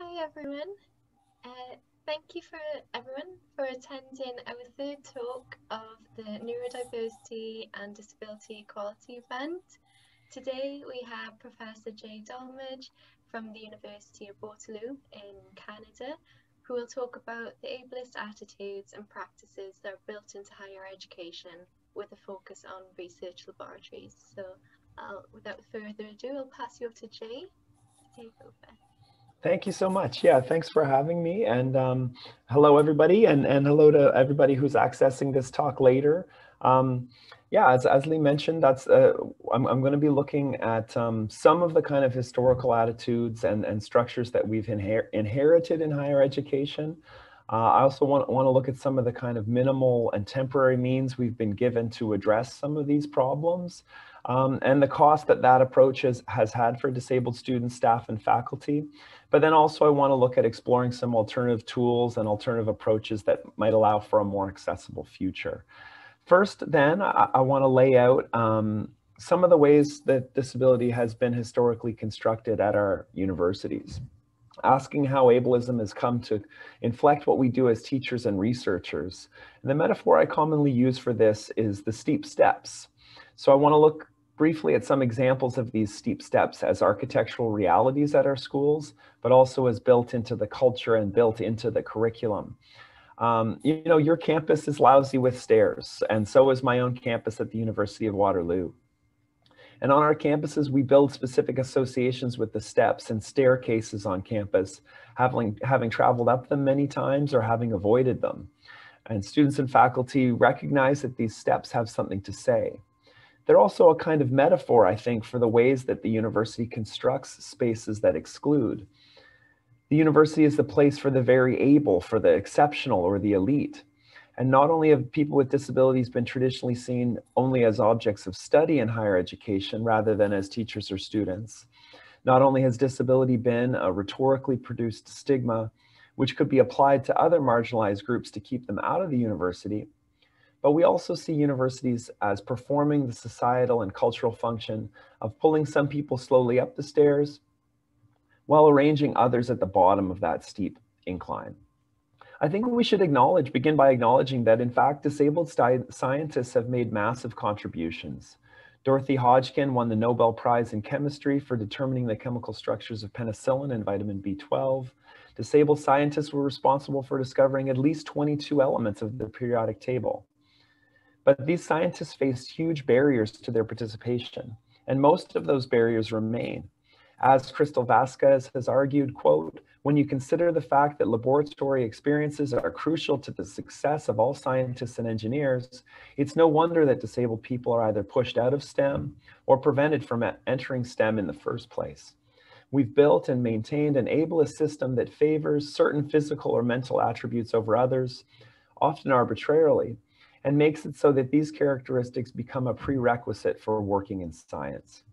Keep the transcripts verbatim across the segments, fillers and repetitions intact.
Hi everyone. Uh, thank you for everyone for attending our third talk of the Neurodiversity and Disability Equality event. Today we have Professor Jay Dolmage from the University of Waterloo in Canada, who will talk about the ableist attitudes and practices that are built into higher education with a focus on research laboratories. So I'll, without further ado, I'll pass you up to Jay to take over. Thank you so much. Yeah, thanks for having me. And um, hello, everybody, and, and hello to everybody who's accessing this talk later. Um, yeah, as, as Lee mentioned, that's uh, I'm, I'm going to be looking at um, some of the kind of historical attitudes and, and structures that we've inher inherited in higher education. Uh, I also want, want to look at some of the kind of minimal and temporary means we've been given to address some of these problems. Um, and the cost that that approach has, has had for disabled students, staff, and faculty. But then also I want to look at exploring some alternative tools and alternative approaches that might allow for a more accessible future. First, then, I, I want to lay out um, some of the ways that disability has been historically constructed at our universities, asking how ableism has come to inflect what we do as teachers and researchers. And the metaphor I commonly use for this is the steep steps. So I want to look briefly at some examples of these steep steps as architectural realities at our schools, but also as built into the culture and built into the curriculum. Um, you know, your campus is lousy with stairs, and so is my own campus at the University of Waterloo. And on our campuses, we build specific associations with the steps and staircases on campus, having, having traveled up them many times or having avoided them. And students and faculty recognize that these steps have something to say. They're also a kind of metaphor, I think, for the ways that the university constructs spaces that exclude. The university is the place for the very able, for the exceptional or the elite. And not only have people with disabilities been traditionally seen only as objects of study in higher education rather than as teachers or students, not only has disability been a rhetorically produced stigma which could be applied to other marginalized groups to keep them out of the university, but we also see universities as performing the societal and cultural function of pulling some people slowly up the stairs while arranging others at the bottom of that steep incline. I think we should acknowledge, begin by acknowledging that in fact, disabled scientists have made massive contributions. Dorothy Hodgkin won the Nobel Prize in Chemistry for determining the chemical structures of penicillin and vitamin B twelve. Disabled scientists were responsible for discovering at least twenty-two elements of the periodic table. But these scientists faced huge barriers to their participation, and most of those barriers remain. As Crystal Vasquez has argued, quote, when you consider the fact that laboratory experiences are crucial to the success of all scientists and engineers, it's no wonder that disabled people are either pushed out of STEM or prevented from entering STEM in the first place. We've built and maintained an ableist system that favors certain physical or mental attributes over others, often arbitrarily, and makes it so that these characteristics become a prerequisite for working in science.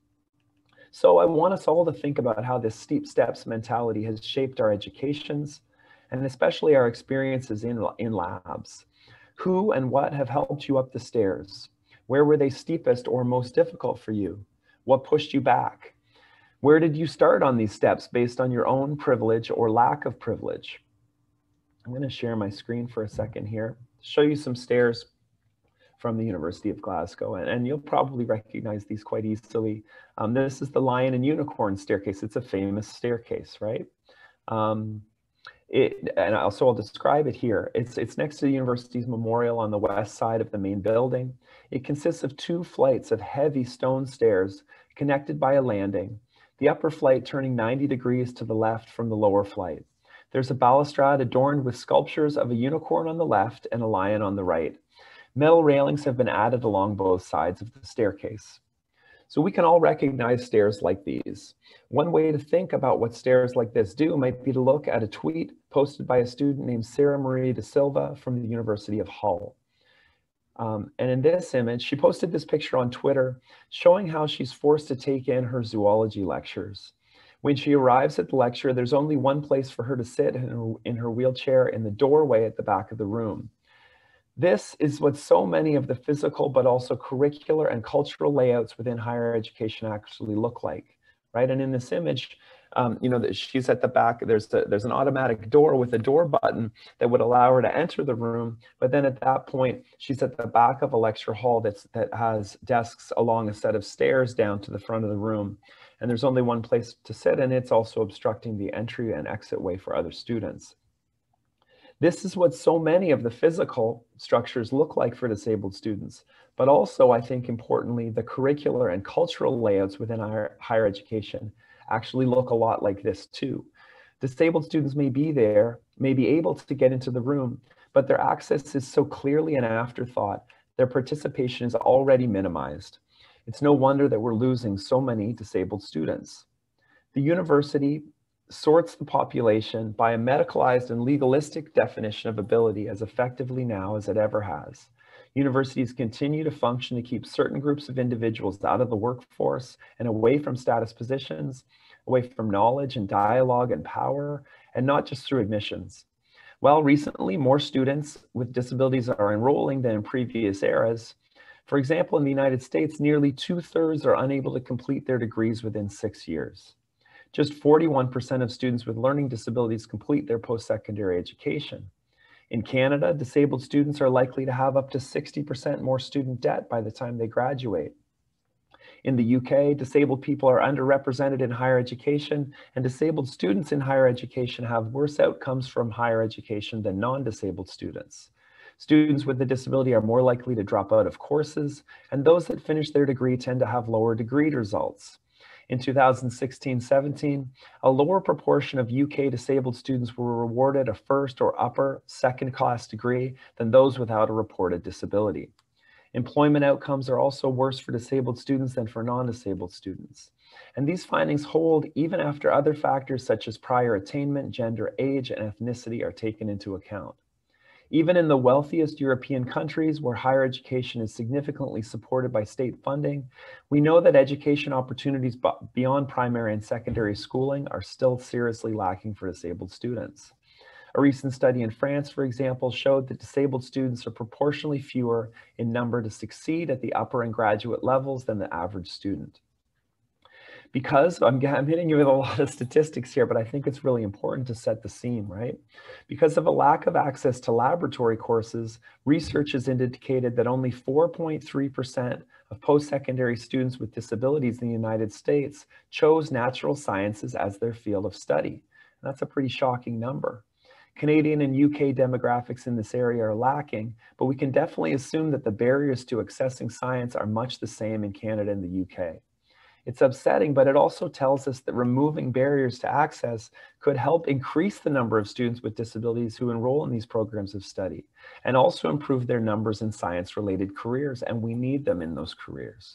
So I want us all to think about how this steep steps mentality has shaped our educations, and especially our experiences in, in labs. Who and what have helped you up the stairs? Where were they steepest or most difficult for you? What pushed you back? Where did you start on these steps based on your own privilege or lack of privilege? I'm going to share my screen for a second here, show you some stairs from the University of Glasgow, and, and you'll probably recognize these quite easily. Um, this is the Lion and Unicorn staircase. It's a famous staircase, right? Um, it, and also I'll describe it here. It's, it's next to the university's memorial on the west side of the main building. It consists of two flights of heavy stone stairs connected by a landing, the upper flight turning ninety degrees to the left from the lower flight. There's a balustrade adorned with sculptures of a unicorn on the left and a lion on the right. Metal railings have been added along both sides of the staircase. So we can all recognize stairs like these. One way to think about what stairs like this do might be to look at a tweet posted by a student named Sarah Marie da Silva from the University of Hull. Um, and in this image, she posted this picture on Twitter showing how she's forced to take in her zoology lectures. When she arrives at the lecture, there's only one place for her to sit in her, in her wheelchair in the doorway at the back of the room. This is what so many of the physical but also curricular and cultural layouts within higher education actually look like, right? And in this image, Um, you know, that she's at the back, there's, a, there's an automatic door with a door button that would allow her to enter the room. But then at that point, she's at the back of a lecture hall that's, that has desks along a set of stairs down to the front of the room. And there's only one place to sit, and it's also obstructing the entry and exit way for other students. This is what so many of the physical structures look like for disabled students, but also, I think importantly, the curricular and cultural layouts within higher, higher education actually look a lot like this too. Disabled students may be there, may be able to get into the room, but their access is so clearly an afterthought, their participation is already minimized. It's no wonder that we're losing so many disabled students. The university sorts the population by a medicalized and legalistic definition of ability as effectively now as it ever has. Universities continue to function to keep certain groups of individuals out of the workforce and away from status positions, away from knowledge and dialogue and power, and not just through admissions. While recently more students with disabilities are enrolling than in previous eras, for example, in the United States, nearly two-thirds are unable to complete their degrees within six years. Just forty-one percent of students with learning disabilities complete their post-secondary education. In Canada, disabled students are likely to have up to sixty percent more student debt by the time they graduate. In the U K, disabled people are underrepresented in higher education, and disabled students in higher education have worse outcomes from higher education than non-disabled students. Students with a disability are more likely to drop out of courses, and those that finish their degree tend to have lower degree results. In two thousand sixteen seventeen, a lower proportion of U K disabled students were rewarded a first or upper second class degree than those without a reported disability. Employment outcomes are also worse for disabled students than for non-disabled students. And these findings hold even after other factors such as prior attainment, gender, age, and ethnicity are taken into account. Even in the wealthiest European countries where higher education is significantly supported by state funding, we know that education opportunities beyond primary and secondary schooling are still seriously lacking for disabled students. A recent study in France, for example, showed that disabled students are proportionally fewer in number to succeed at the upper and graduate levels than the average student. Because I'm, I'm hitting you with a lot of statistics here, but I think it's really important to set the scene, right? Because of a lack of access to laboratory courses, research has indicated that only four point three percent of post-secondary students with disabilities in the United States chose natural sciences as their field of study. And that's a pretty shocking number. Canadian and U K demographics in this area are lacking, but we can definitely assume that the barriers to accessing science are much the same in Canada and the U K. It's upsetting, but it also tells us that removing barriers to access could help increase the number of students with disabilities who enroll in these programs of study, and also improve their numbers in science-related careers, and we need them in those careers.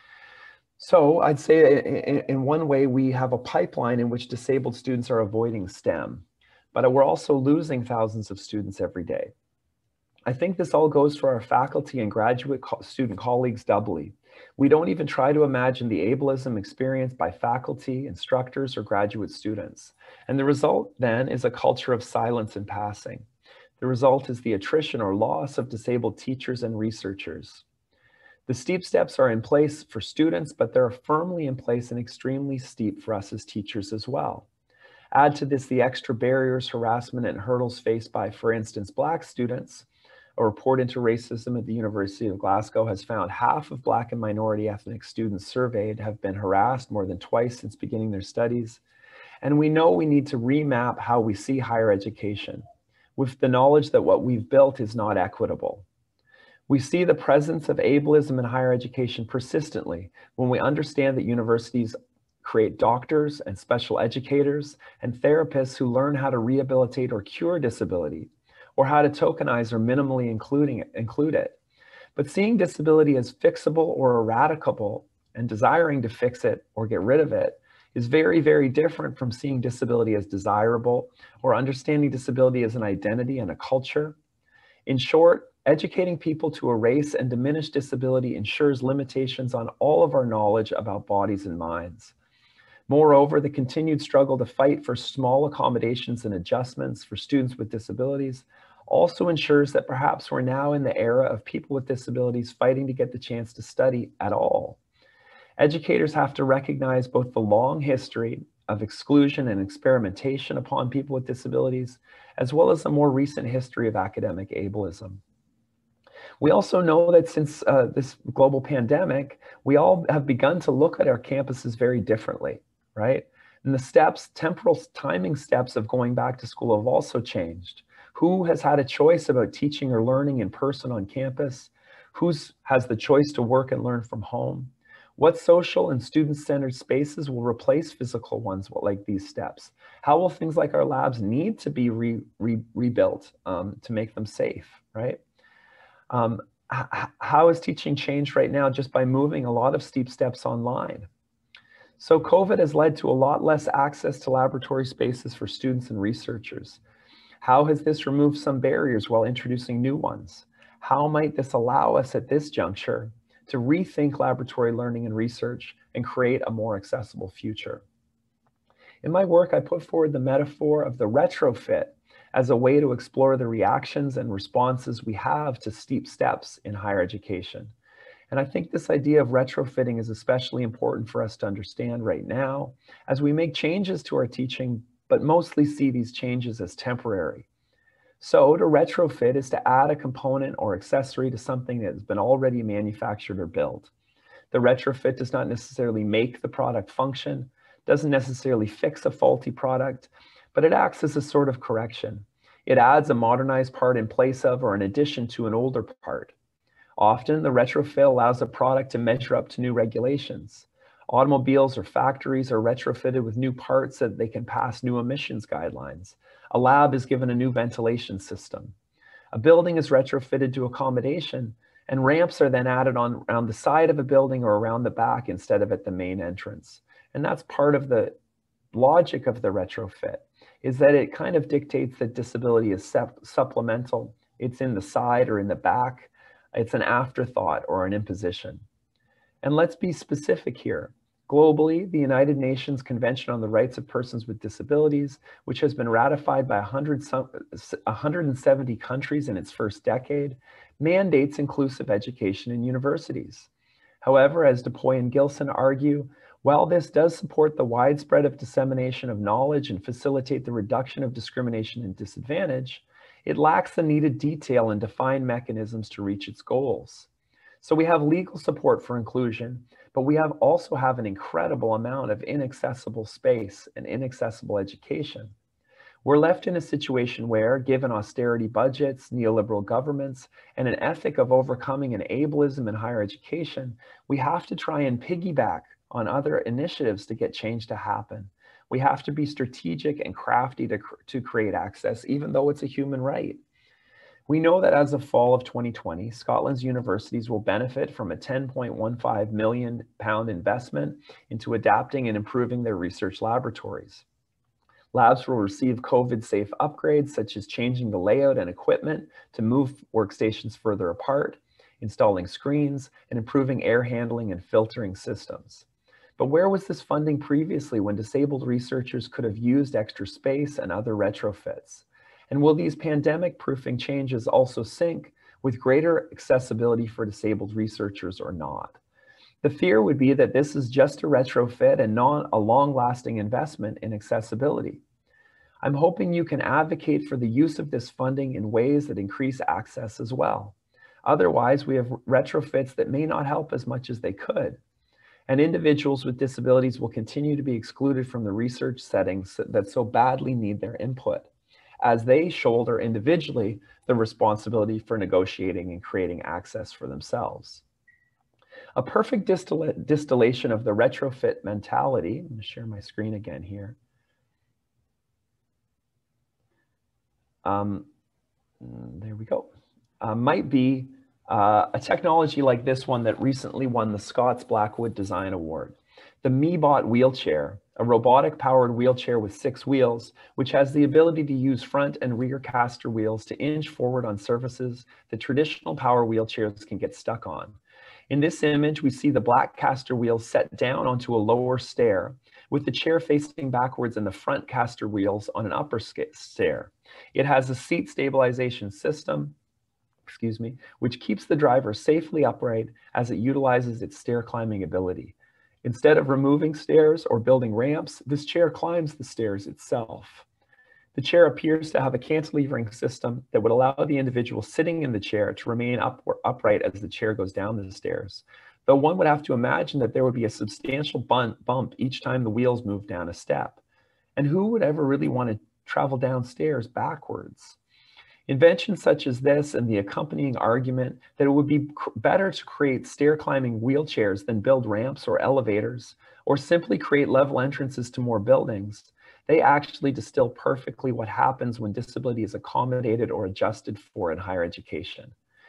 So I'd say in one way, we have a pipeline in which disabled students are avoiding STEM, but we're also losing thousands of students every day. I think this all goes for our faculty and graduate student colleagues doubly. We don't even try to imagine the ableism experienced by faculty, instructors, or graduate students. And the result then is a culture of silence and passing. The result is the attrition or loss of disabled teachers and researchers. The steep steps are in place for students, but they're firmly in place and extremely steep for us as teachers as well. Add to this the extra barriers, harassment, and hurdles faced by, for instance, Black students. A report into racism at the University of Glasgow has found half of Black and minority ethnic students surveyed have been harassed more than twice since beginning their studies. And we know we need to remap how we see higher education, with the knowledge that what we've built is not equitable. We see the presence of ableism in higher education persistently when we understand that universities create doctors and special educators and therapists who learn how to rehabilitate or cure disability, or how to tokenize or minimally including it, include it. But seeing disability as fixable or eradicable and desiring to fix it or get rid of it is very, very different from seeing disability as desirable or understanding disability as an identity and a culture. In short, educating people to erase and diminish disability ensures limitations on all of our knowledge about bodies and minds. Moreover, the continued struggle to fight for small accommodations and adjustments for students with disabilities also ensures that perhaps we're now in the era of people with disabilities fighting to get the chance to study at all. Educators have to recognize both the long history of exclusion and experimentation upon people with disabilities, as well as a more recent history of academic ableism. We also know that since uh, this global pandemic, we all have begun to look at our campuses very differently, right? And the steps, temporal timing steps of going back to school have also changed. Who has had a choice about teaching or learning in person on campus? Who has the choice to work and learn from home? What social and student-centered spaces will replace physical ones like these steps? How will things like our labs need to be re, re, rebuilt um, to make them safe, right? Um, how is teaching changed right now just by moving a lot of steep steps online? So COVID has led to a lot less access to laboratory spaces for students and researchers. How has this removed some barriers while introducing new ones? How might this allow us at this juncture to rethink laboratory learning and research and create a more accessible future? In my work, I put forward the metaphor of the retrofit as a way to explore the reactions and responses we have to steep steps in higher education. And I think this idea of retrofitting is especially important for us to understand right now as we make changes to our teaching, but mostly see these changes as temporary. So to retrofit is to add a component or accessory to something that has been already manufactured or built. The retrofit does not necessarily make the product function, doesn't necessarily fix a faulty product, but it acts as a sort of correction. It adds a modernized part in place of or in addition to an older part. Often, the retrofit allows a product to measure up to new regulations. Automobiles or factories are retrofitted with new parts so that they can pass new emissions guidelines. A lab is given a new ventilation system. A building is retrofitted to accommodation, and ramps are then added on around the side of a building or around the back instead of at the main entrance. And that's part of the logic of the retrofit, is that it kind of dictates that disability is supplemental. It's in the side or in the back. It's an afterthought or an imposition. And let's be specific here. Globally, the United Nations Convention on the Rights of Persons with Disabilities, which has been ratified by one hundred seventy countries in its first decade, mandates inclusive education in universities. However, as DuPoy and Gilson argue, while this does support the widespread of dissemination of knowledge and facilitate the reduction of discrimination and disadvantage, it lacks the needed detail and defined mechanisms to reach its goals. So we have legal support for inclusion, but we have also have an incredible amount of inaccessible space and inaccessible education. We're left in a situation where, given austerity budgets, neoliberal governments, and an ethic of overcoming an ableism in higher education, we have to try and piggyback on other initiatives to get change to happen. We have to be strategic and crafty to, to create access, even though it's a human right. We know that as of fall of twenty twenty, Scotland's universities will benefit from a ten point one five million pound investment into adapting and improving their research laboratories. Labs will receive COVID-safe upgrades, such as changing the layout and equipment to move workstations further apart, installing screens, and improving air handling and filtering systems. But where was this funding previously when disabled researchers could have used extra space and other retrofits? And will these pandemic proofing changes also sync with greater accessibility for disabled researchers or not? The fear would be that this is just a retrofit and not a long-lasting investment in accessibility. I'm hoping you can advocate for the use of this funding in ways that increase access as well. Otherwise, we have retrofits that may not help as much as they could. And individuals with disabilities will continue to be excluded from the research settings that so badly need their input, as they shoulder individually the responsibility for negotiating and creating access for themselves. A perfect distill distillation of the retrofit mentality, I'm going to share my screen again here. Um, there we go, uh, might be uh, a technology like this one that recently won the Scots Blackwood Design Award. The MeBot wheelchair, a robotic powered wheelchair with six wheels, which has the ability to use front and rear caster wheels to inch forward on surfaces that traditional power wheelchairs can get stuck on. In this image, we see the black caster wheels set down onto a lower stair, with the chair facing backwards and the front caster wheels on an upper stair. It has a seat stabilization system, excuse me, which keeps the driver safely upright as it utilizes its stair climbing ability. Instead of removing stairs or building ramps, this chair climbs the stairs itself. The chair appears to have a cantilevering system that would allow the individual sitting in the chair to remain up, upright as the chair goes down the stairs, though one would have to imagine that there would be a substantial bump each time the wheels move down a step. And who would ever really want to travel downstairs backwards? Inventions such as this and the accompanying argument that it would be better to create stair climbing wheelchairs than build ramps or elevators, or simply create level entrances to more buildings, they actually distill perfectly what happens when disability is accommodated or adjusted for in higher education.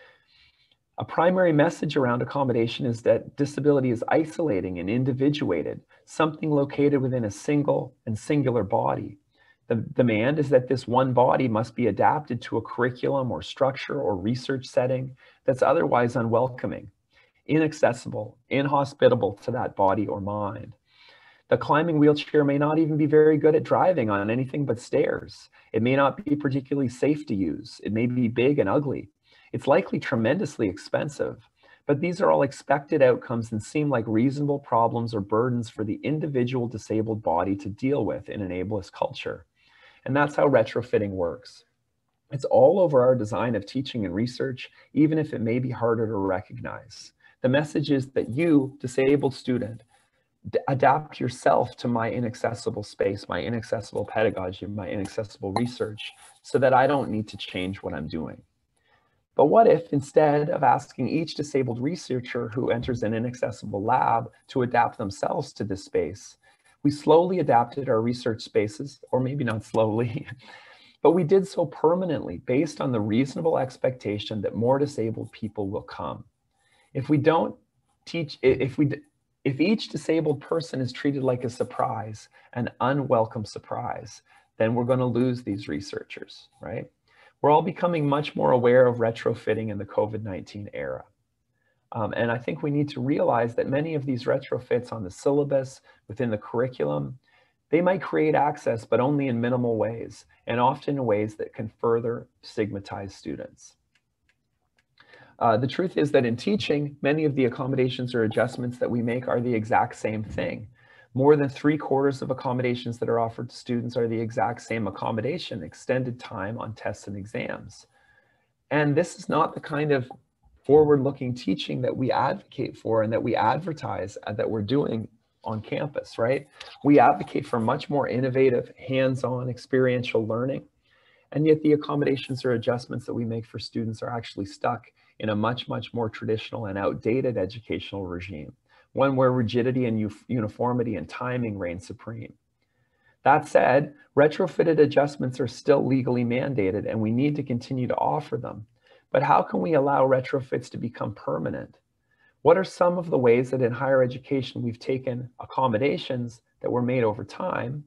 A primary message around accommodation is that disability is isolating and individuated, something located within a single and singular body. The demand is that this one body must be adapted to a curriculum or structure or research setting that's otherwise unwelcoming, inaccessible, inhospitable to that body or mind. The climbing wheelchair may not even be very good at driving on anything but stairs. It may not be particularly safe to use. It may be big and ugly. It's likely tremendously expensive, but these are all expected outcomes and seem like reasonable problems or burdens for the individual disabled body to deal with in an ableist culture. And that's how retrofitting works. It's all over our design of teaching and research, even if it may be harder to recognize. The message is that you, disabled student, adapt yourself to my inaccessible space, my inaccessible pedagogy, my inaccessible research, so that I don't need to change what I'm doing. But what if, instead of asking each disabled researcher who enters an inaccessible lab to adapt themselves to this space, we slowly adapted our research spaces, or maybe not slowly, but we did so permanently based on the reasonable expectation that more disabled people will come. If we don't teach, if we, if each disabled person is treated like a surprise, an unwelcome surprise, then we're going to lose these researchers, right? We're all becoming much more aware of retrofitting in the COVID nineteen era. Um, and I think we need to realize that many of these retrofits on the syllabus, within the curriculum, they might create access, but only in minimal ways, and often in ways that can further stigmatize students. Uh, the truth is that in teaching, many of the accommodations or adjustments that we make are the exact same thing. More than three quarters of accommodations that are offered to students are the exact same accommodation, extended time on tests and exams. And this is not the kind of forward-looking teaching that we advocate for and that we advertise uh, that we're doing on campus, right? We advocate for much more innovative, hands-on, experiential learning. And yet the accommodations or adjustments that we make for students are actually stuck in a much, much more traditional and outdated educational regime, one where rigidity and uniformity and timing reign supreme. That said, retrofitted adjustments are still legally mandated and we need to continue to offer them. But how can we allow retrofits to become permanent? What are some of the ways that in higher education we've taken accommodations that were made over time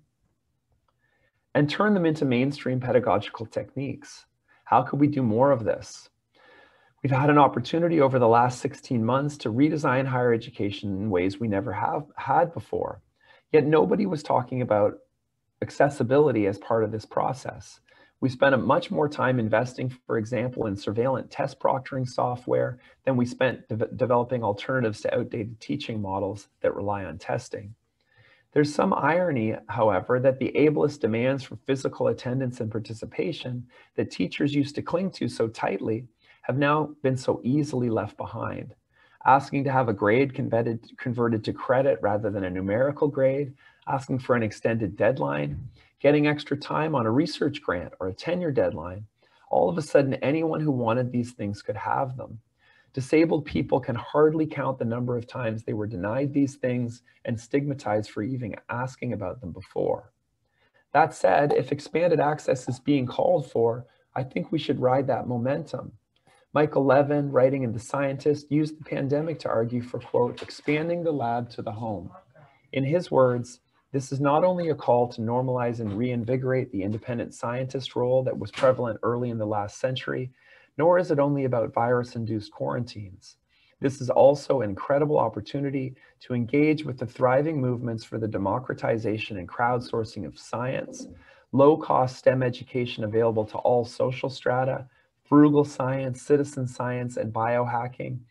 and turned them into mainstream pedagogical techniques? How could we do more of this? We've had an opportunity over the last sixteen months to redesign higher education in ways we never have had before. Yet nobody was talking about accessibility as part of this process. We spent much more time investing, for example, in surveillance test proctoring software than we spent de developing alternatives to outdated teaching models that rely on testing. There's some irony, however, that the ableist demands for physical attendance and participation that teachers used to cling to so tightly have now been so easily left behind. Asking to have a grade converted, converted to credit rather than a numerical grade, asking for an extended deadline, getting extra time on a research grant or a tenure deadline. All of a sudden, anyone who wanted these things could have them. Disabled people can hardly count the number of times they were denied these things and stigmatized for even asking about them before. That said, if expanded access is being called for, I think we should ride that momentum. Michael Levin, writing in The Scientist, used the pandemic to argue for, quote, expanding the lab to the home. In his words, this is not only a call to normalize and reinvigorate the independent scientist role that was prevalent early in the last century, nor is it only about virus-induced quarantines. This is also an incredible opportunity to engage with the thriving movements for the democratization and crowdsourcing of science, low-cost STEM education available to all social strata, frugal science, citizen science, and biohacking,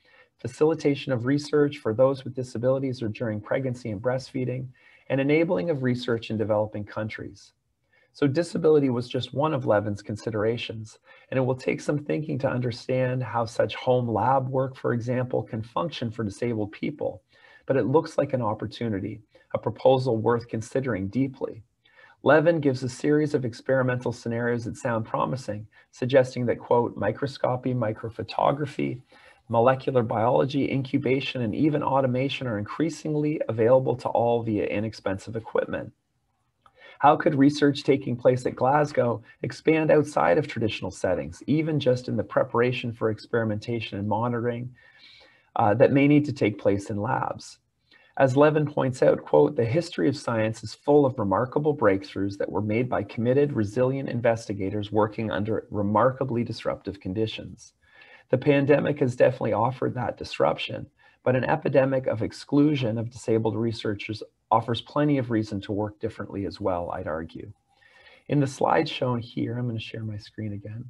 facilitation of research for those with disabilities or during pregnancy and breastfeeding, and enabling of research in developing countries. So disability was just one of Levin's considerations, and it will take some thinking to understand how such home lab work, for example, can function for disabled people. But it looks like an opportunity, a proposal worth considering deeply. Levin gives a series of experimental scenarios that sound promising, suggesting that, quote, microscopy, microphotography, molecular biology, incubation, and even automation are increasingly available to all via inexpensive equipment. How could research taking place at Glasgow expand outside of traditional settings, even just in the preparation for experimentation and monitoring uh, that may need to take place in labs? As Levin points out, quote, the history of science is full of remarkable breakthroughs that were made by committed, resilient investigators working under remarkably disruptive conditions. The pandemic has definitely offered that disruption, but an epidemic of exclusion of disabled researchers offers plenty of reason to work differently as well, I'd argue. In the slide shown here, I'm going to share my screen again.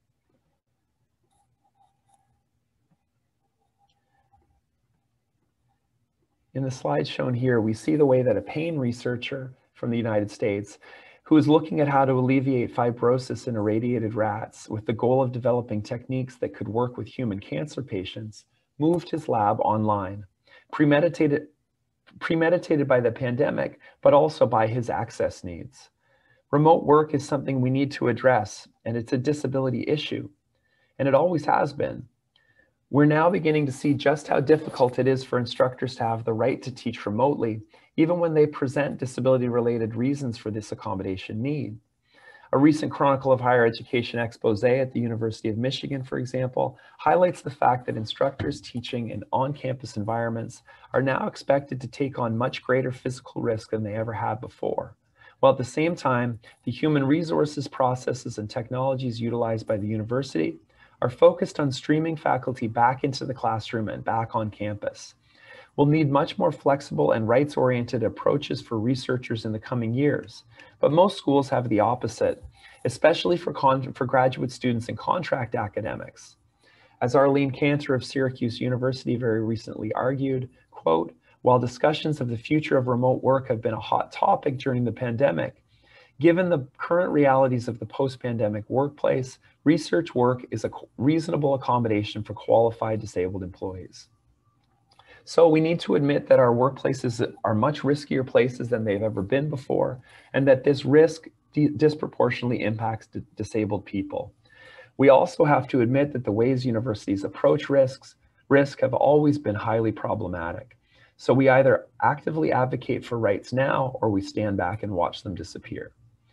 In the slide shown here, we see the way that a pain researcher from the United States, who is looking at how to alleviate fibrosis in irradiated rats with the goal of developing techniques that could work with human cancer patients, moved his lab online, premeditated, premeditated by the pandemic, but also by his access needs. Remote work is something we need to address, and it's a disability issue, and it always has been. We're now beginning to see just how difficult it is for instructors to have the right to teach remotely, even when they present disability-related reasons for this accommodation need. A recent Chronicle of Higher Education expose at the University of Michigan, for example, highlights the fact that instructors teaching in on-campus environments are now expected to take on much greater physical risk than they ever have before. While at the same time, the human resources, processes, and technologies utilized by the university are focused on streaming faculty back into the classroom and back on campus. We'll need much more flexible and rights-oriented approaches for researchers in the coming years, but most schools have the opposite, especially for, for graduate students in contract academics. As Arlene Cantor of Syracuse University very recently argued, quote, while discussions of the future of remote work have been a hot topic during the pandemic, given the current realities of the post-pandemic workplace, research work is a reasonable accommodation for qualified disabled employees. So we need to admit that our workplaces are much riskier places than they've ever been before, and that this risk disproportionately impacts disabled people. We also have to admit that the ways universities approach risks, risk have always been highly problematic. So we either actively advocate for rights now, or we stand back and watch them disappear.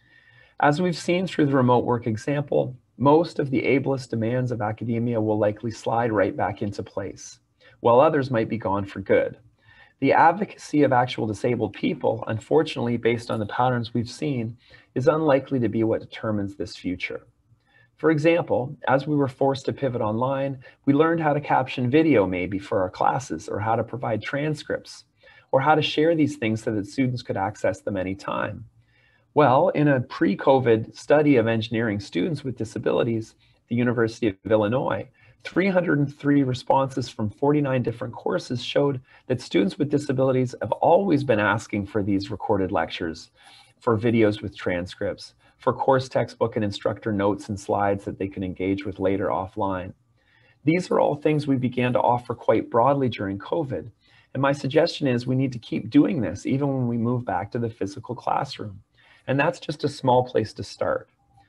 As we've seen through the remote work example, most of the ableist demands of academia will likely slide right back into place, while others might be gone for good. The advocacy of actual disabled people, unfortunately, based on the patterns we've seen, is unlikely to be what determines this future. For example, as we were forced to pivot online, we learned how to caption video maybe for our classes, or how to provide transcripts, or how to share these things so that students could access them anytime. Well, in a pre-COVID study of engineering students with disabilities at the University of Illinois, three hundred three responses from forty-nine different courses showed that students with disabilities have always been asking for these recorded lectures, for videos with transcripts, for course textbook and instructor notes and slides that they can engage with later offline. These are all things we began to offer quite broadly during COVID. And my suggestion is we need to keep doing this even when we move back to the physical classroom. And that's just a small place to start.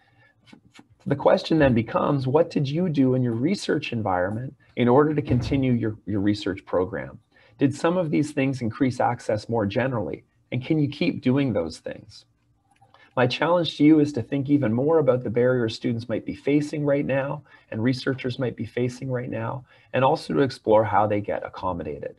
The question then becomes, what did you do in your research environment in order to continue your, your research program? Did some of these things increase access more generally? And can you keep doing those things? My challenge to you is to think even more about the barriers students might be facing right now and researchers might be facing right now, and also to explore how they get accommodated.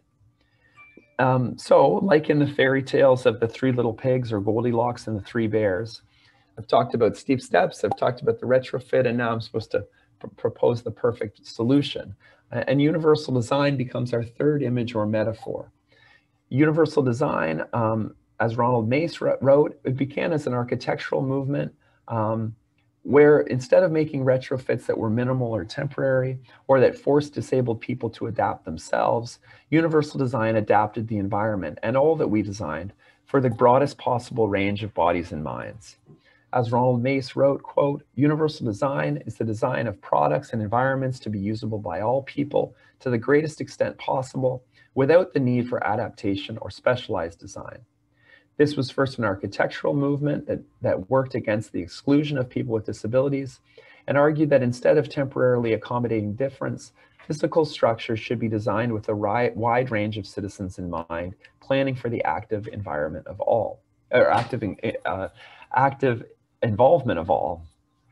Um, so, like in the fairy tales of the Three Little Pigs or Goldilocks and the Three Bears, I've talked about steep steps, I've talked about the retrofit, and now I'm supposed to pr propose the perfect solution. Uh, and universal design becomes our third image or metaphor. Universal design, um, as Ronald Mace wrote, it began as an architectural movement um, where instead of making retrofits that were minimal or temporary, or that forced disabled people to adapt themselves, universal design adapted the environment and all that we designed for the broadest possible range of bodies and minds. As Ronald Mace wrote, quote, "Universal design is the design of products and environments to be usable by all people to the greatest extent possible without the need for adaptation or specialized design." This was first an architectural movement that, that worked against the exclusion of people with disabilities and argued that instead of temporarily accommodating difference, physical structures should be designed with a wide range of citizens in mind, planning for the active environment of all, or active, uh, active involvement of all.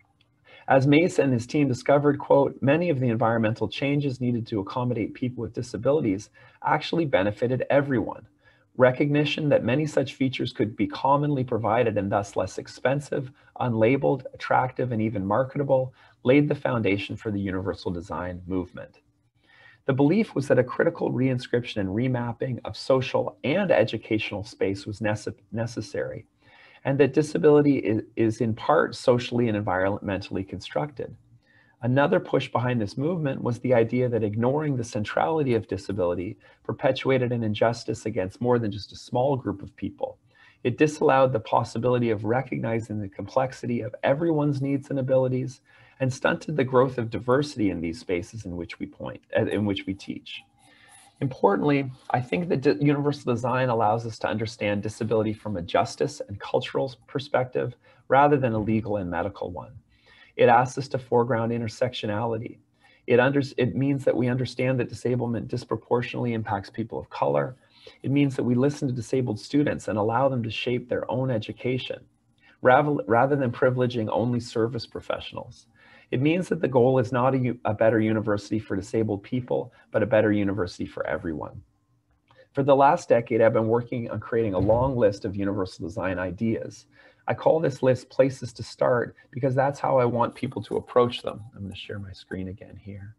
As Mace and his team discovered, quote, "Many of the environmental changes needed to accommodate people with disabilities actually benefited everyone. Recognition that many such features could be commonly provided and thus less expensive, unlabeled, attractive, and even marketable laid the foundation for the universal design movement." The belief was that a critical reinscription and remapping of social and educational space was nece necessary, and that disability is, is in part socially and environmentally constructed. Another push behind this movement was the idea that ignoring the centrality of disability perpetuated an injustice against more than just a small group of people. It disallowed the possibility of recognizing the complexity of everyone's needs and abilities and stunted the growth of diversity in these spaces in which we point, in which we teach. Importantly, I think that universal design allows us to understand disability from a justice and cultural perspective rather than a legal and medical one. It asks us to foreground intersectionality. It, under, it means that we understand that disablement disproportionately impacts people of color. It means that we listen to disabled students and allow them to shape their own education, rather, rather than privileging only service professionals. It means that the goal is not a, a better university for disabled people, but a better university for everyone. For the last decade, I've been working on creating a long list of universal design ideas. I call this list places to start because that's how I want people to approach them. I'm going to share my screen again here.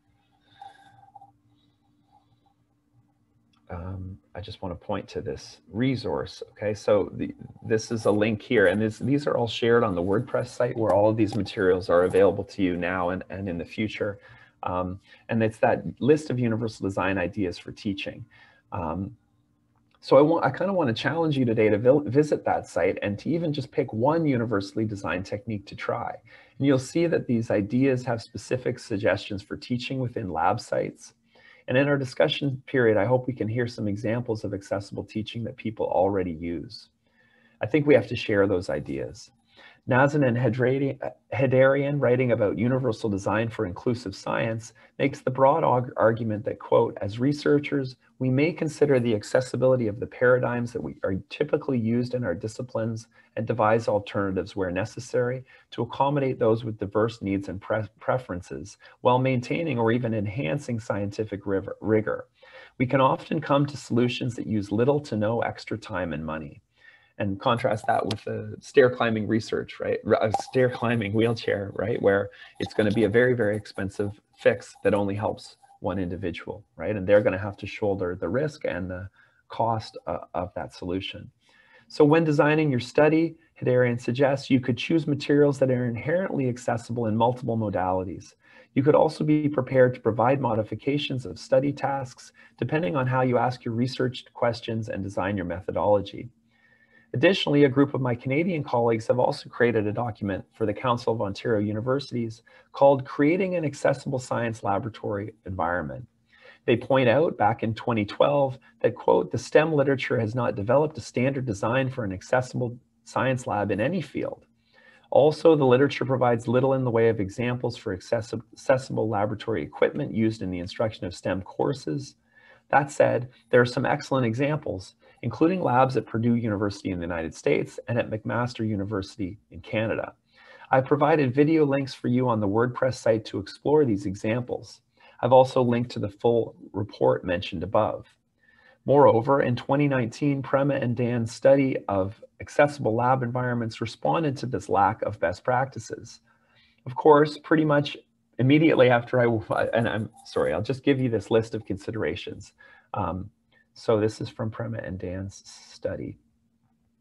Um, I just want to point to this resource. Okay, so the, this is a link here, and this, these are all shared on the WordPress site where all of these materials are available to you now and, and in the future. Um, and it's that list of universal design ideas for teaching. Um, So I, want, I kind of want to challenge you today to visit that site and to even just pick one universally designed technique to try. And you'll see that these ideas have specific suggestions for teaching within lab sites. And in our discussion period, I hope we can hear some examples of accessible teaching that people already use. I think we have to share those ideas. Nazan and Hedarian, writing about universal design for inclusive science, makes the broad argument that, quote, "As researchers, we may consider the accessibility of the paradigms that we are typically used in our disciplines and devise alternatives where necessary to accommodate those with diverse needs and pre preferences while maintaining or even enhancing scientific rigor. We can often come to solutions that use little to no extra time and money." And contrast that with the stair climbing research, right? A stair climbing wheelchair, right? Where it's going to be a very, very expensive fix that only helps one individual, right? And they're going to have to shoulder the risk and the cost uh, of that solution. So when designing your study, Hedarian suggests you could choose materials that are inherently accessible in multiple modalities. You could also be prepared to provide modifications of study tasks depending on how you ask your research questions and design your methodology. Additionally, a group of my Canadian colleagues have also created a document for the Council of Ontario Universities called "Creating an Accessible Science Laboratory Environment." They point out back in twenty twelve that, quote, "The STEM literature has not developed a standard design for an accessible science lab in any field. Also, the literature provides little in the way of examples for accessible laboratory equipment used in the instruction of STEM courses. That said, there are some excellent examples, including labs at Purdue University in the United States and at McMaster University in Canada. I've provided video links for you on the WordPress site to explore these examples. I've also linked to the full report mentioned above. Moreover, in twenty nineteen, Prema and Dan's study of accessible lab environments responded to this lack of best practices. Of course, pretty much immediately after I, and I'm sorry, I'll just give you this list of considerations. Um, so this is from Prema and Dan's study.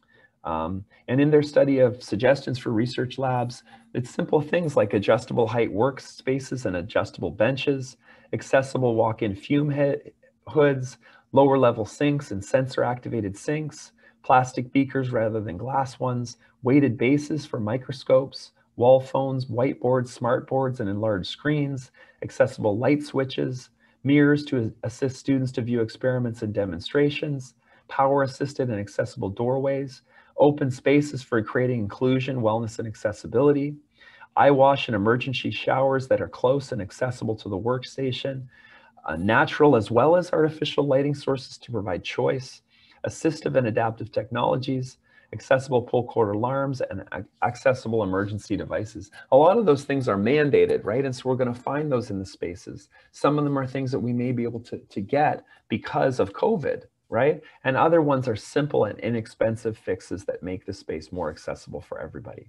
Um, and in their study of suggestions for research labs, it's simple things like adjustable height workspaces and adjustable benches, accessible walk-in fume head, hoods, lower level sinks and sensor activated sinks, plastic beakers rather than glass ones, weighted bases for microscopes, wall phones, whiteboards, smartboards, and enlarged screens, accessible light switches, mirrors to assist students to view experiments and demonstrations, power-assisted and accessible doorways, open spaces for creating inclusion, wellness, and accessibility, eye wash and emergency showers that are close and accessible to the workstation, uh, natural as well as artificial lighting sources to provide choice, assistive and adaptive technologies, accessible pull cord alarms, and accessible emergency devices. A lot of those things are mandated, right? And so we're going to find those in the spaces. Some of them are things that we may be able to, to get because of COVID, right? And other ones are simple and inexpensive fixes that make the space more accessible for everybody.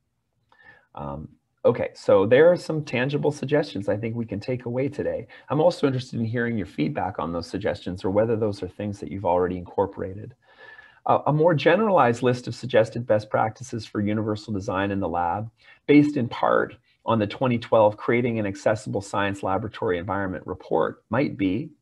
Um, okay, so there are some tangible suggestions I think we can take away today. I'm also interested in hearing your feedback on those suggestions or whether those are things that you've already incorporated. Uh, a more generalized list of suggested best practices for universal design in the lab, based in part on the twenty twelve Creating an Accessible Science Laboratory Environment report might be,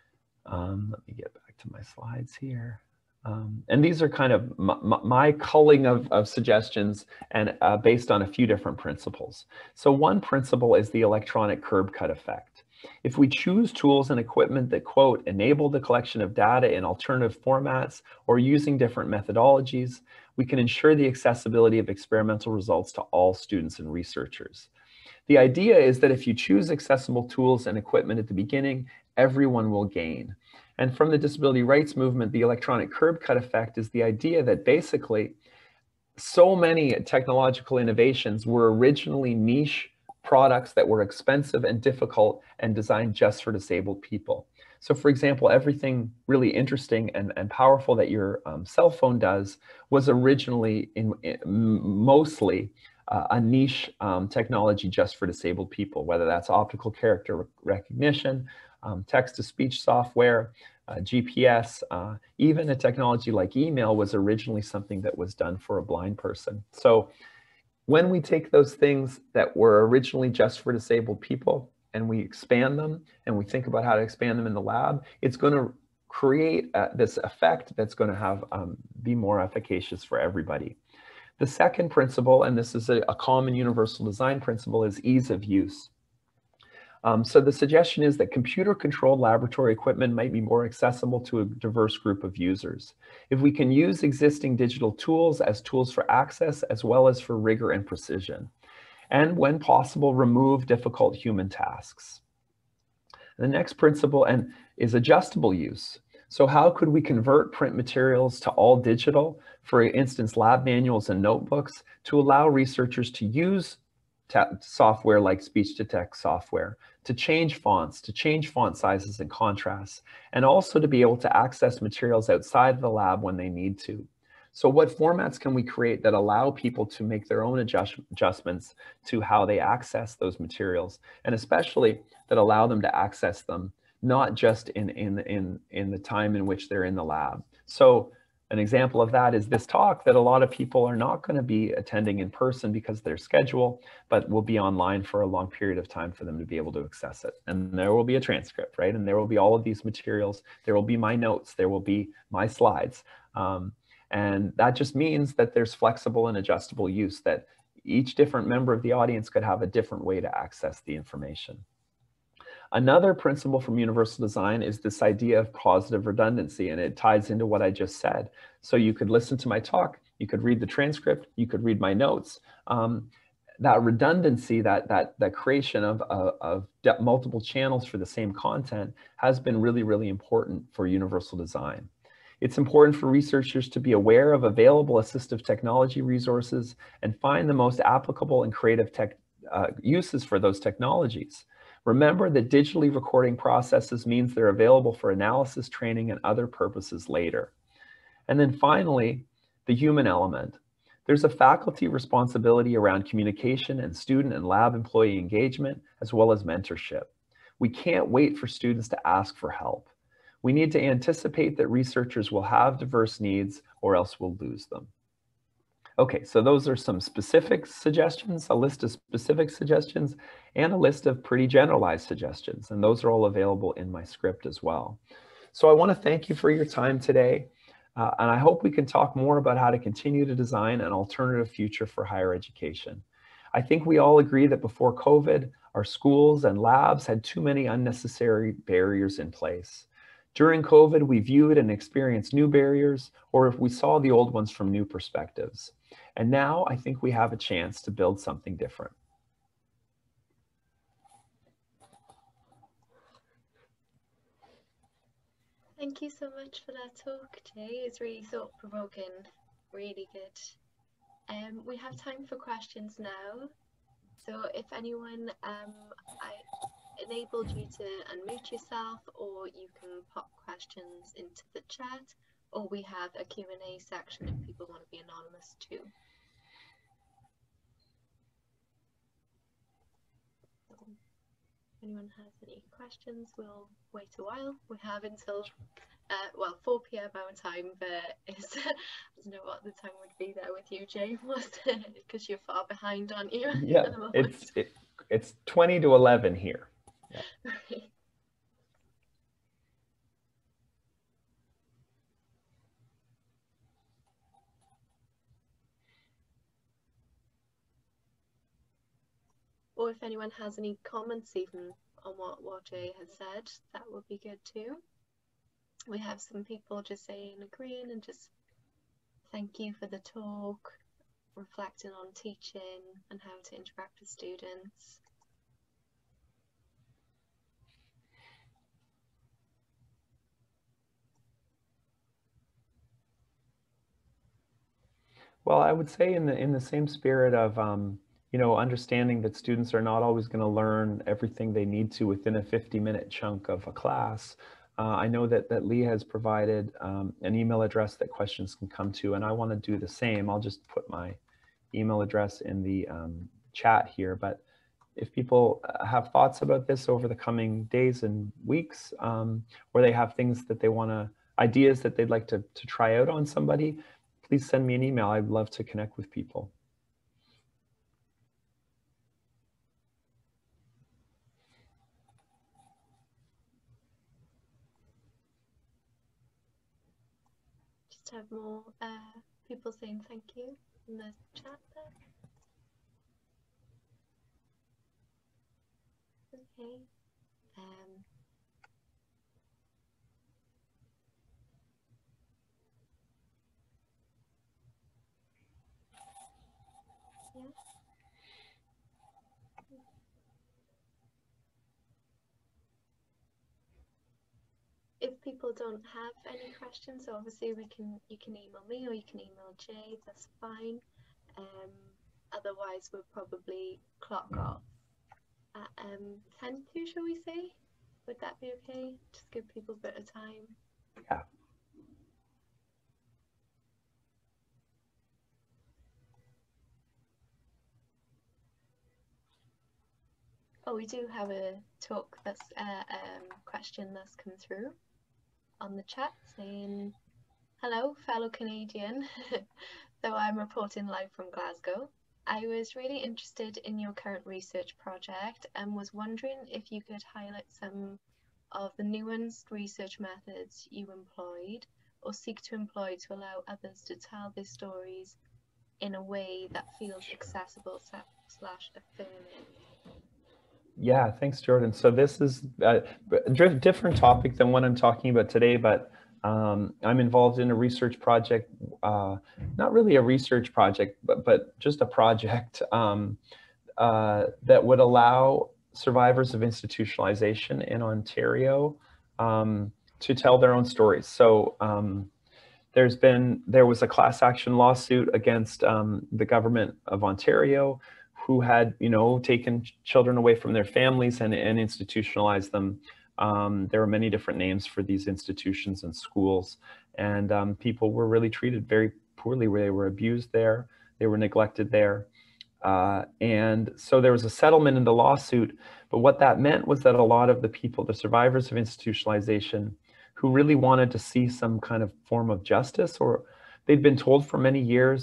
um, let me get back to my slides here. Um, and these are kind of my, my culling of, of suggestions and uh, based on a few different principles. So one principle is the electronic curb cut effect. If we choose tools and equipment that, quote, enable the collection of data in alternative formats or using different methodologies, we can ensure the accessibility of experimental results to all students and researchers. The idea is that if you choose accessible tools and equipment at the beginning, everyone will gain. And from the disability rights movement, the electronic curb cut effect is the idea that basically so many technological innovations were originally niche products that were expensive and difficult and designed just for disabled people. So for example, everything really interesting and, and powerful that your um, cell phone does was originally in, in mostly uh, a niche um, technology just for disabled people, whether that's optical character recognition, um, text-to-speech software, uh, G P S, uh, even a technology like email was originally something that was done for a blind person. So when we take those things that were originally just for disabled people and we expand them and we think about how to expand them in the lab, it's going to create uh, this effect that's going to have um, be more efficacious for everybody. The second principle, and this is a, a common universal design principle, is ease of use. Um, so the suggestion is that computer-controlled laboratory equipment might be more accessible to a diverse group of users. If we can use existing digital tools as tools for access as well as for rigor and precision, and when possible, remove difficult human tasks. The next principle and is adjustable use. So how could we convert print materials to all digital, for instance, lab manuals and notebooks, to allow researchers to use software like speech-to-text software, to change fonts, to change font sizes and contrasts, and also to be able to access materials outside of the lab when they need to. So what formats can we create that allow people to make their own adjust adjustments to how they access those materials, and especially that allow them to access them not just in, in, in, in the time in which they're in the lab. So an example of that is this talk that a lot of people are not going to be attending in person because of their schedule, but will be online for a long period of time for them to be able to access it. And there will be a transcript, right? And there will be all of these materials. There will be my notes. There will be my slides. Um, and that just means that there's flexible and adjustable use, that each different member of the audience could have a different way to access the information. Another principle from universal design is this idea of positive redundancy, and it ties into what I just said. So you could listen to my talk, you could read the transcript, you could read my notes. Um, that redundancy, that, that, that creation of, of, of multiple channels for the same content has been really, really important for universal design. It's important for researchers to be aware of available assistive technology resources and find the most applicable and creative tech, uh, uses for those technologies. Remember that digitally recording processes means they're available for analysis, training, and other purposes later. And then finally, the human element. There's a faculty responsibility around communication and student and lab employee engagement, as well as mentorship. We can't wait for students to ask for help. We need to anticipate that researchers will have diverse needs or else we'll lose them. Okay, so those are some specific suggestions, a list of specific suggestions, and a list of pretty generalized suggestions. And those are all available in my script as well. So I want to thank you for your time today. Uh, and I hope we can talk more about how to continue to design an alternative future for higher education. I think we all agree that before COVID, our schools and labs had too many unnecessary barriers in place. During COVID, we viewed and experienced new barriers, or if we saw the old ones from new perspectives. And now I think we have a chance to build something different. Thank you so much for that talk, Jay. It's really thought-provoking, really good. Um, we have time for questions now. So if anyone, um, I enabled you to unmute yourself, or you can pop questions into the chat, or we have a Q and A section if people want to be anonymous too. So if anyone has any questions, we'll wait a while. We have until Uh, well, four p m our time, but it's, I don't know what the time would be there with you, Jay, because you're far behind, aren't you? Yeah, it's it, it's twenty to eleven here. Yeah. Right. Or if anyone has any comments even on what, what Jay has said, that would be good too. We have some people just saying agreeing and just thank you for the talk, reflecting on teaching and how to interact with students. Well, I would say in the in the same spirit of um, you know, understanding that students are not always going to learn everything they need to within a fifty minute chunk of a class. Uh, I know that that Lee has provided um, an email address that questions can come to, and I want to do the same. I'll just put my email address in the um, chat here. But if people have thoughts about this over the coming days and weeks, um, or they have things that they want to, ideas that they'd like to, to try out on somebody, please send me an email. I'd love to connect with people. Just have more uh, people saying thank you in the chat there. Okay. Um, yeah. If people don't have any questions, obviously we can you can email me or you can email Jay. That's fine. Um, otherwise, we'll probably clock off at um ten to, shall we say? Would that be okay? Just give people a bit of time. Yeah. Oh, we do have a talk that's uh, um question that's come through on the chat saying, "Hello, fellow Canadian. Though I'm reporting live from Glasgow. I was really interested in your current research project and was wondering if you could highlight some of the nuanced research methods you employed or seek to employ to allow others to tell their stories in a way that feels Sure. accessible slash affirming." Yeah, thanks, Jordan. So this is a different topic than what I'm talking about today, but um, I'm involved in a research project, uh, not really a research project, but, but just a project um, uh, that would allow survivors of institutionalization in Ontario um, to tell their own stories. So um, there's been, there was a class action lawsuit against um, the government of Ontario, who had, you know, taken children away from their families and, and institutionalized them. Um, there are many different names for these institutions and schools, and um, people were really treated very poorly. Where they were abused there, they were neglected there, uh, and so there was a settlement in the lawsuit. But what that meant was that a lot of the people, the survivors of institutionalization, who really wanted to see some kind of form of justice, or they'd been told for many years,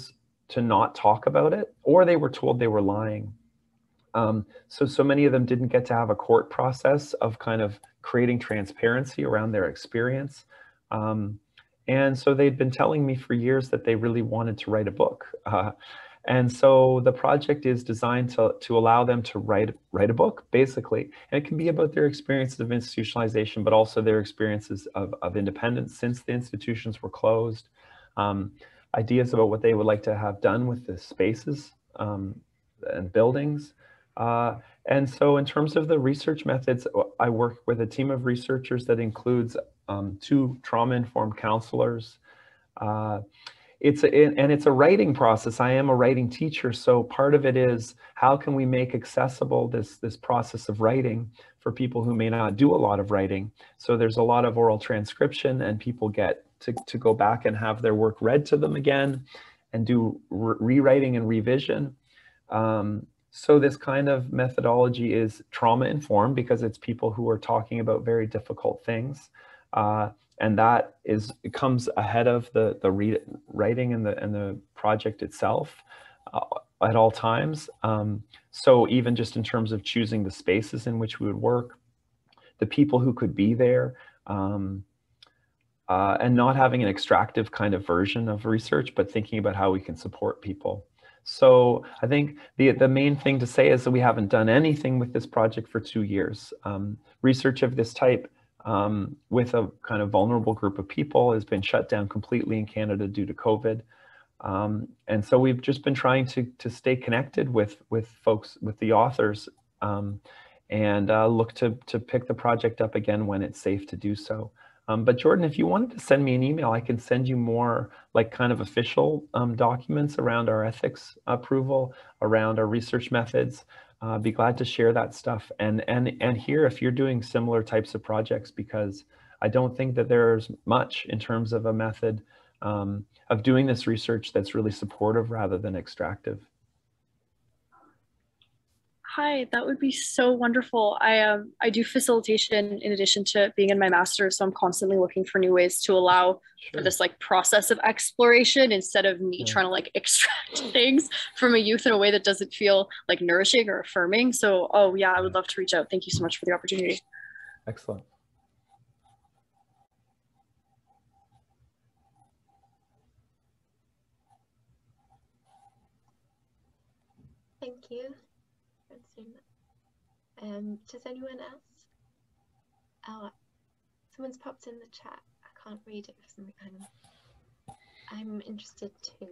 to not talk about it, or they were told they were lying. Um, so, so many of them didn't get to have a court process of kind of creating transparency around their experience. Um, and so they'd been telling me for years that they really wanted to write a book. Uh, and so the project is designed to, to allow them to write, write a book, basically. And it can be about their experiences of institutionalization, but also their experiences of, of independence since the institutions were closed. Um, ideas about what they would like to have done with the spaces um, and buildings. Uh, and so in terms of the research methods, I work with a team of researchers that includes um, two trauma-informed counselors. Uh, it's a, and it's a writing process. I am a writing teacher, so part of it is how can we make accessible this, this process of writing for people who may not do a lot of writing. So there's a lot of oral transcription, and people get to, to go back and have their work read to them again and do re rewriting and revision. Um, so this kind of methodology is trauma informed because it's people who are talking about very difficult things. Uh, and that is, it comes ahead of the, the re writing and the, and the project itself uh, at all times. Um, so even just in terms of choosing the spaces in which we would work, the people who could be there, um, uh, and not having an extractive kind of version of research, but thinking about how we can support people. So I think the, the main thing to say is that we haven't done anything with this project for two years. Um, research of this type um, with a kind of vulnerable group of people has been shut down completely in Canada due to COVID. Um, and so we've just been trying to, to stay connected with, with folks, with the authors, um, and uh, look to, to pick the project up again when it's safe to do so. Um, but Jordan, if you wanted to send me an email, I can send you more like kind of official um, documents around our ethics approval, around our research methods. Uh, be glad to share that stuff. And, and, and here, if you're doing similar types of projects, because I don't think that there's much in terms of a method um, of doing this research that's really supportive rather than extractive. Hi, that would be so wonderful. I um I do facilitation in addition to being in my master's, so I'm constantly looking for new ways to allow Sure. for this like process of exploration instead of me Yeah. trying to like extract things from a youth in a way that doesn't feel like nourishing or affirming. So, oh yeah, I would love to reach out. Thank you so much for the opportunity. Excellent. Thank you. Um, does anyone else? Oh, someone's popped in the chat. I can't read it for some reason. I'm, I'm interested too.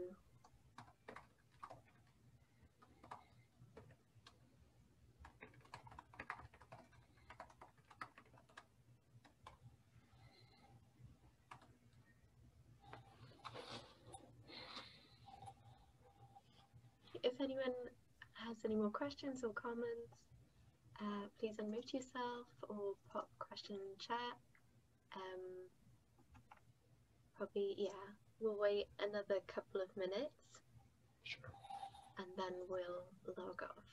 If anyone has any more questions or comments, uh, please unmute yourself or pop question in the chat. Um, probably, yeah, we'll wait another couple of minutes. Sure. And then we'll log off.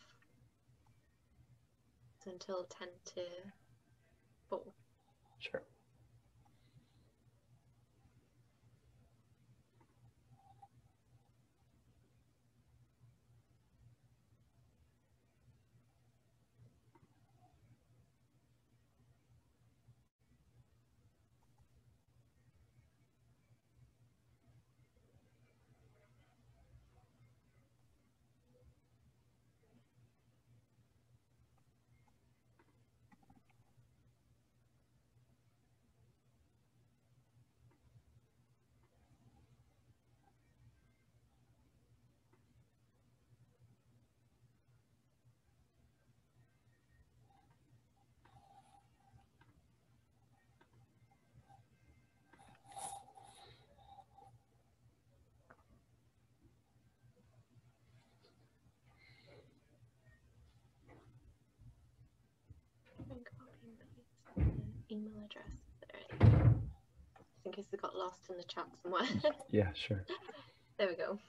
So until ten to four. Sure. And copy and paste the email address. There. I think it's got lost in the chat somewhere. Yeah, sure. There we go.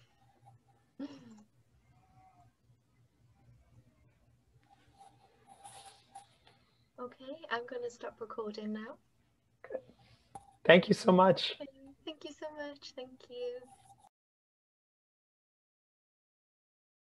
Okay, I'm going to stop recording now. Good. Thank you so much. Thank you so much. Thank you.